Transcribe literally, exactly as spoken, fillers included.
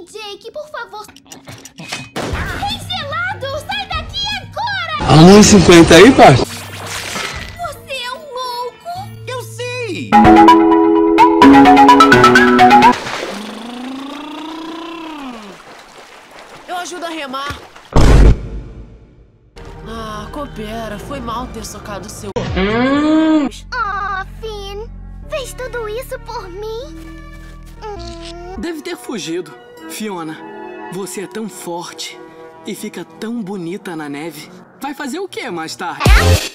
Jake, por favor. Ei, gelado! Sai daqui agora! A um e cinquenta aí, parça? Você é um louco! Eu sei! Eu ajudo a remar. Ah, coopera. Foi mal ter socado seu... Oh, Finn. Fez tudo isso por mim? Hum. Deve ter fugido. Fiona, você é tão forte e fica tão bonita na neve. Vai fazer o que mais tarde? É?